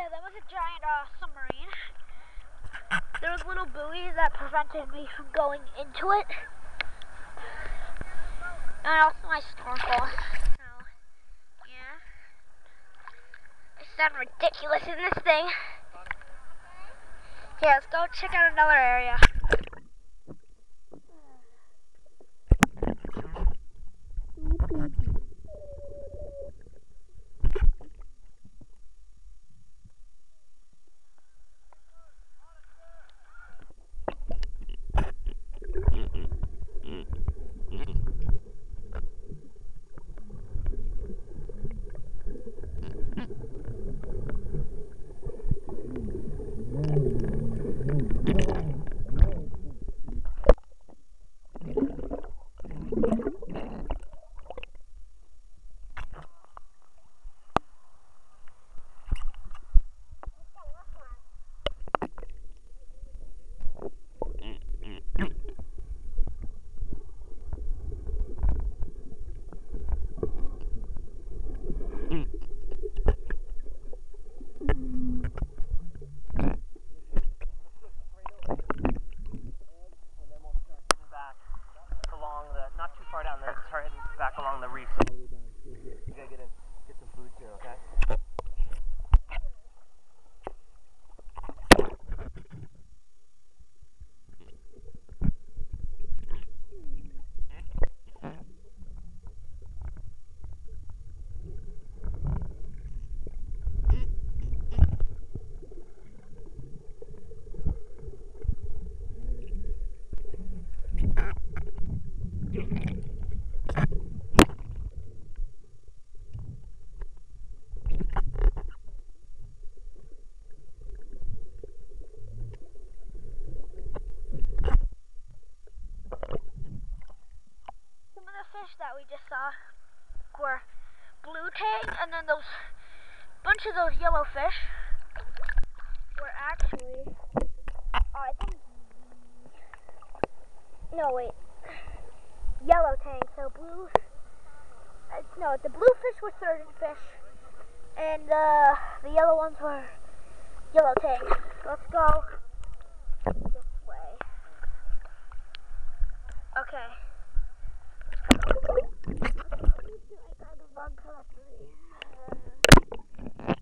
that was a giant submarine. There was little buoys that prevented me from going into it. And also my snorkel. So, yeah. I sound ridiculous in this thing. Okay, let's go check out another area. Not too far down there, start heading back along the reef. So you gotta get some food here, okay? That we just saw were blue tang, and then those bunch of those yellow fish were actually I think yellow tang. So blue no, the blue fish were surgeon fish, and the yellow ones were yellow tang. Let's go this way. Okay. I got a bug for 3.